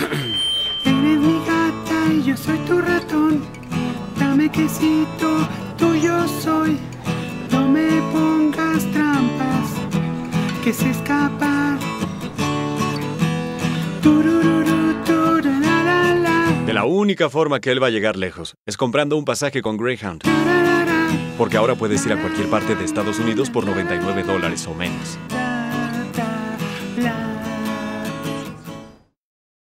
Eres mi gata y yo soy tu ratón. Dame quesito, tuyo soy. No me pongas trampas, que sé escapar. Turururu, turarara. De la única forma que él va a llegar lejos es comprando un pasaje con Greyhound. Porque ahora puedes ir a cualquier parte de Estados Unidos por $99 o menos.